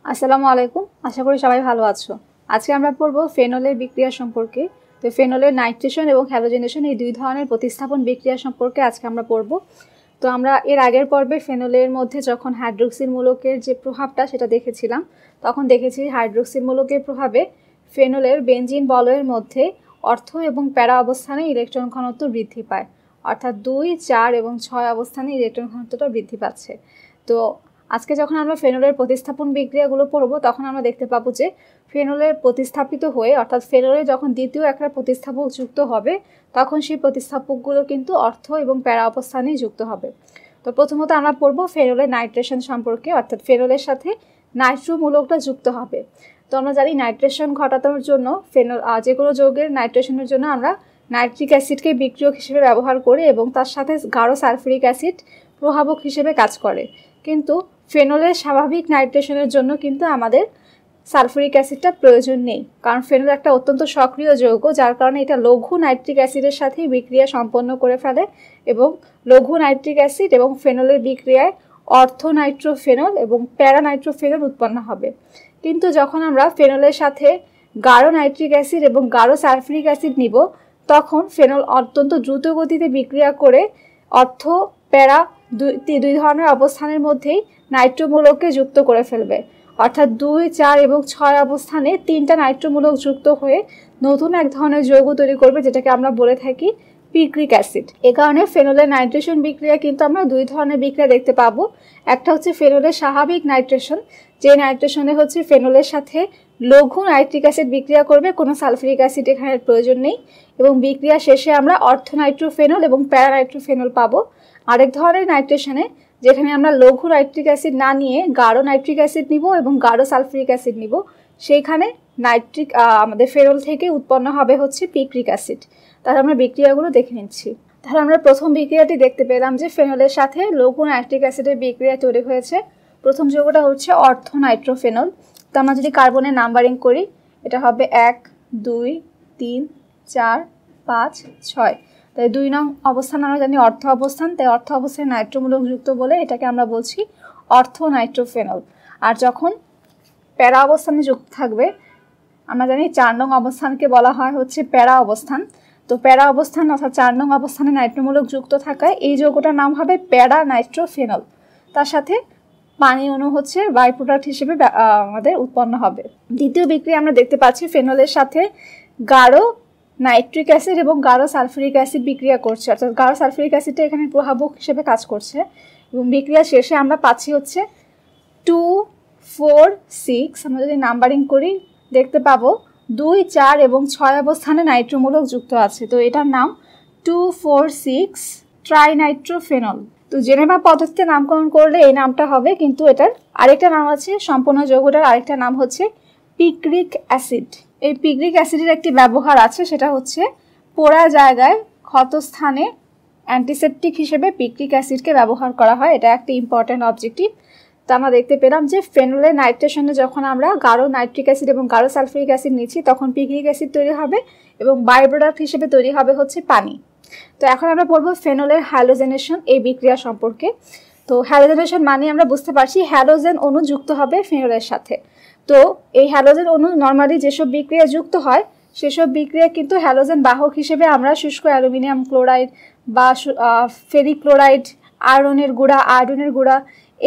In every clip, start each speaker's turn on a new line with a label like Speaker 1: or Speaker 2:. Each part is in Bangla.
Speaker 1: আসসালামু আলাইকুম। আশা করি সবাই ভালো আছো। আজকে আমরা পড়ব ফেনলের বিক্রিয়া সম্পর্কে। তো ফেনলের নাইট্রেশন এবং হ্যালোজেনেশন এই দুই ধরনের প্রতিস্থাপন বিক্রিয়া সম্পর্কে আজকে আমরা পড়ব। তো আমরা এর আগের পর্বে ফেনলের মধ্যে যখন হাইড্রোক্সিল মূলকের যে প্রভাবটা সেটা দেখেছিলাম, তখন দেখেছি হাইড্রোক্সিল মূলকের প্রভাবে ফেনলের বেনজিন বলয়ের মধ্যে অর্থ এবং প্যারা অবস্থানে ইলেকট্রন ঘনত্ব বৃদ্ধি পায়, অর্থাৎ 2, 4 এবং 6 অবস্থানে ইলেকট্রন ঘনত্বটা বৃদ্ধি পাচ্ছে। তো আজকে যখন আমরা ফেনলের প্রতিস্থাপন বিক্রিয়াগুলো পড়ব, তখন আমরা দেখতে পাবো যে ফেনলের প্রতিস্থাপিত হয়ে, অর্থাৎ ফেনলে যখন দ্বিতীয় একটা প্রতিস্থাপক যুক্ত হবে, তখন সেই প্রতিস্থাপকগুলো কিন্তু অর্থ এবং প্যারা অবস্থানেই যুক্ত হবে। তো প্রথমত আমরা পড়ব ফেনলের নাইট্রেশন সম্পর্কে, অর্থাৎ ফেনলের সাথে নাইট্রো মূলকটা যুক্ত হবে। তো আমরা জানি নাইট্রেশন ঘটানোর জন্য যে কোনো যৌগের নাইট্রেশনের জন্য আমরা নাইট্রিক অ্যাসিডকে বিক্রিয়ক হিসেবে ব্যবহার করি এবং তার সাথে গাঢ় সালফিউরিক অ্যাসিড প্রভাবক হিসেবে কাজ করে। কিন্তু ফেনলের স্বাভাবিক নাইট্রেশনের জন্য কিন্তু আমাদের সালফিউরিক অ্যাসিডটা প্রয়োজন নেই, কারণ ফেনল একটা অত্যন্ত সক্রিয় যৌগ, যার কারণে এটা লঘু নাইট্রিক অ্যাসিডের সাথে বিক্রিয়া সম্পন্ন করে ফেলে এবং লঘু নাইট্রিক অ্যাসিড এবং ফেনলের বিক্রিয়ায় অর্থ নাইট্রোফেনল এবং প্যারা নাইট্রোফেনল উৎপন্ন হবে। কিন্তু যখন আমরা ফেনলের সাথে গাঢ় নাইট্রিক অ্যাসিড এবং গাঢ় সালফিউরিক অ্যাসিড নিব, তখন ফেনল অত্যন্ত দ্রুত গতিতে বিক্রিয়া করে অর্থ প্যারা দুই ধরনের অবস্থানের মধ্যেই নাইট্রোমূলককে যুক্ত করে ফেলবে, অর্থাৎ 2, 4 এবং 6 অবস্থানে 3টা নাইট্রোমূলক যুক্ত হয়ে নতুন এক ধরনের যৌগ তৈরি করবে, যেটাকে আমরা বলে থাকি পিক্রিক অ্যাসিড। এ কারণে ফেনলের নাইট্রেশন বিক্রিয়া কিন্তু আমরা দুই ধরনের বিক্রিয়া দেখতে পাবো। একটা হচ্ছে ফেনলের স্বাভাবিক নাইট্রেশন, যে নাইট্রেশনে হচ্ছে ফেনলের সাথে লঘু নাইট্রিক অ্যাসিড বিক্রিয়া করবে, কোনো সালফিউরিক অ্যাসিড এখানে প্রয়োজন নেই, এবং বিক্রিয়া শেষে আমরা অর্থ নাইট্রোফেনল এবং প্যারা নাইট্রোফেনল পাবো। আরেক ধরনের নাইট্রেশনে যেখানে আমরা লঘু নাইট্রিক অ্যাসিড না নিয়ে গাঢ় নাইট্রিক অ্যাসিড নিব এবং গাঢ় সালফিউরিক অ্যাসিড নিব, সেইখানে আমাদের ফেনল থেকে উৎপন্ন হবে হচ্ছে পিক্রিক অ্যাসিড। তাহলে আমরা বিক্রিয়াগুলো দেখে নিচ্ছি। তাহলে আমরা প্রথম বিক্রিয়াটি দেখতে পেলাম যে ফেনলের সাথে লঘু নাইট্রিক অ্যাসিডের বিক্রিয়া তৈরি হয়েছে। প্রথম যৌগটা হচ্ছে অর্থ নাইট্রোফেনল। তো আমরা যদি কার্বনের নাম্বারিং করি, এটা হবে 1, 2, 3, 4, 5, 6। তাই 2 নং অবস্থান আমরা জানি অর্থ অবস্থান, তাই অর্থ অবস্থায় নাইট্রোমূলক যুক্ত বলে এটাকে আমরা বলছি অর্থ নাইট্রোফেনল। আর যখন প্যারা অবস্থানে যুক্ত থাকবে, আমরা জানি 4 নং অবস্থানকে বলা হয় হচ্ছে প্যারা অবস্থান। তো প্যারা অবস্থান অর্থাৎ 4 নং অবস্থানে নাইট্রোমূলক যুক্ত থাকায় এই যৌগটার নাম হবে প্যারা নাইট্রোফেনল। তার সাথে পানি অণু হচ্ছে বাই প্রোডাক্ট হিসেবে আমাদের উৎপন্ন হবে। দ্বিতীয় বিক্রিয়া আমরা দেখতে পাচ্ছি ফেনলের সাথে গাঢ় নাইট্রিক অ্যাসিড এবং গাঢ় সালফিউরিক অ্যাসিড বিক্রিয়া করছে, অর্থাৎ গাঢ় সালফিউরিক অ্যাসিডটা এখানে প্রভাবক হিসেবে কাজ করছে এবং বিক্রিয়া শেষে আমরা পাচ্ছি হচ্ছে 2, 4, 6। আমরা যদি নাম্বারিং করি দেখতে পাবো 2, 4 এবং 6 অবস্থানে নাইট্রোমূলক যুক্ত আছে। তো এটার নাম 2, 4, 6 ট্রাইনাইট্রোফেনল। তো জেনেভা পদ্ধতিতে নামকরণ করলে এই নামটা হবে, কিন্তু এটার আরেকটা নাম আছে, সম্পূর্ণ যৌগটার আরেকটা নাম হচ্ছে পিক্রিক অ্যাসিড। এই পিক্রিক অ্যাসিডের একটি ব্যবহার আছে, সেটা হচ্ছে পোড়া জায়গায় ক্ষতস্থানে অ্যান্টিসেপটিক হিসেবে পিক্রিক অ্যাসিডকে ব্যবহার করা হয়। এটা একটা ইম্পর্ট্যান্ট অবজেক্টিভ। তো আমরা দেখতে পেলাম যে ফেনলের নাইট্রেশনে যখন আমরা গাঢ় নাইট্রিক অ্যাসিড এবং গাঢ় সালফিউরিক অ্যাসিড নিচ্ছি, তখন পিক্রিক অ্যাসিড তৈরি হবে এবং বাই প্রোডাক্ট হিসেবে তৈরি হবে হচ্ছে পানি। তো এখন আমরা পড়বো ফেনলের হ্যালোজেনেশন এই বিক্রিয়া সম্পর্কে। তো হ্যালোজেনেশন মানে আমরা বুঝতে পারছি হ্যালোজেন অণু যুক্ত হবে ফেনলের সাথে। তো এই হ্যালোজেন অণু নর্মালি যেসব বিক্রিয়া যুক্ত হয়, সেসব বিক্রিয়া কিন্তু হ্যালোজেন বাহক হিসেবে আমরা শুষ্ক অ্যালুমিনিয়াম ক্লোরাইড বা ফেরিক ক্লোরাইড, আয়রনের গুঁড়া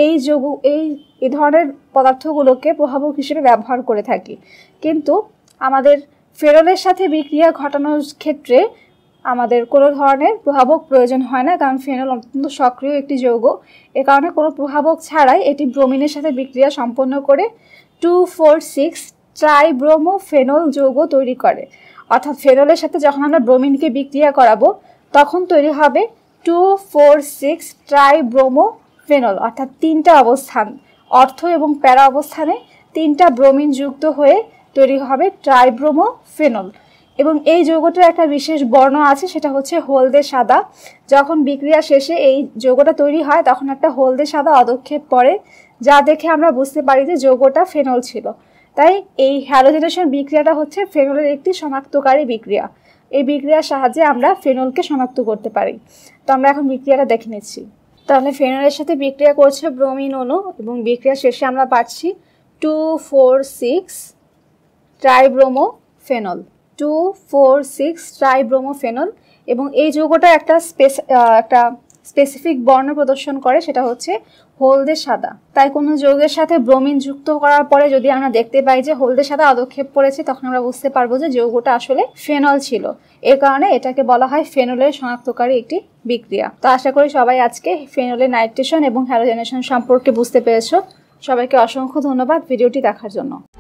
Speaker 1: এই ধরনের পদার্থগুলোকে প্রভাবক হিসেবে ব্যবহার করে থাকি। কিন্তু আমাদের ফেনলের সাথে বিক্রিয়া ঘটানোর ক্ষেত্রে আমাদের কোনো ধরনের প্রভাবক প্রয়োজন হয় না, কারণ ফেনল অত্যন্ত সক্রিয় একটি যৌগ। এ কারণে কোনো প্রভাবক ছাড়াই এটি ব্রোমিনের সাথে বিক্রিয়া সম্পন্ন করে 2, 4, 6 ট্রাইব্রোমোফেনল যৌগ তৈরি করে। অর্থাৎ ফেনলের সাথে যখন আমরা ব্রোমিনকে বিক্রিয়া করাবো, তখন তৈরি হবে 2, 4, 6 ট্রাইব্রোমোফেনল, অর্থাৎ 3টা অবস্থান অর্থ এবং প্যারা অবস্থানে 3টা ব্রোমিন যুক্ত হয়ে তৈরি হবে ট্রাইব্রোমোফেনল। এবং এই যৌগটার একটা বিশেষ বর্ণ আছে, সেটা হচ্ছে হলদে সাদা। যখন বিক্রিয়া শেষে এই যৌগটা তৈরি হয়, তখন একটা হলদে সাদা অধক্ষেপ পড়ে, যা দেখে আমরা বুঝতে পারি যে যৌগটা ফেনল ছিল। তাই এই হ্যালোজেনেশন বিক্রিয়াটা হচ্ছে ফেনলের একটি শনাক্তকারী বিক্রিয়া। এই বিক্রিয়ার সাহায্যে আমরা ফেনলকে শনাক্ত করতে পারি। তো আমরা এখন বিক্রিয়াটা দেখে নিচ্ছি। তাহলে ফেনলের সাথে বিক্রিয়া করছে ব্রোমিন অণু এবং বিক্রিয়া শেষে আমরা পাচ্ছি 2,4,6 ট্রাইব্রোমোফেনল, 2,4,6 ট্রাইব্রোমোফেনল। এবং এই যৌগটা একটা স্পেসিফিক বর্ণ প্রদর্শন করে, সেটা হচ্ছে হলদে সাদা। তাই কোনো যৌগের সাথে ব্রোমিন যুক্ত করার পরে যদি আমরা দেখতে পাই যে হলদে সাদা অধক্ষেপ পড়েছে, তখন আমরা বুঝতে পারবো যে যৌগটা আসলে ফেনল ছিল। এর কারণে এটাকে বলা হয় ফেনলের শনাক্তকারী একটি বিক্রিয়া। তো আশা করি সবাই আজকে ফেনলের নাইট্রেশন এবং হ্যালোজেনেশন সম্পর্কে বুঝতে পেরেছো। সবাইকে অসংখ্য ধন্যবাদ ভিডিওটি দেখার জন্য।